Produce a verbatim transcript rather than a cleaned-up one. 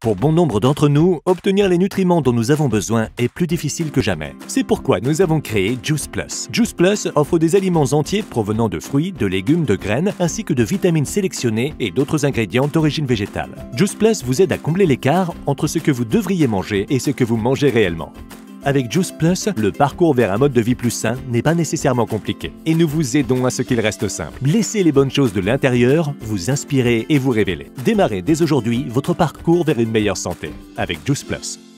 Pour bon nombre d'entre nous, obtenir les nutriments dont nous avons besoin est plus difficile que jamais. C'est pourquoi nous avons créé Juice Plus. Juice Plus offre des aliments entiers provenant de fruits, de légumes, de graines, ainsi que de vitamines sélectionnées et d'autres ingrédients d'origine végétale. Juice Plus vous aide à combler l'écart entre ce que vous devriez manger et ce que vous mangez réellement. Avec Juice Plus, le parcours vers un mode de vie plus sain n'est pas nécessairement compliqué. Et nous vous aidons à ce qu'il reste simple. Laissez les bonnes choses de l'intérieur vous inspirer et vous révéler. Démarrez dès aujourd'hui votre parcours vers une meilleure santé avec Juice Plus.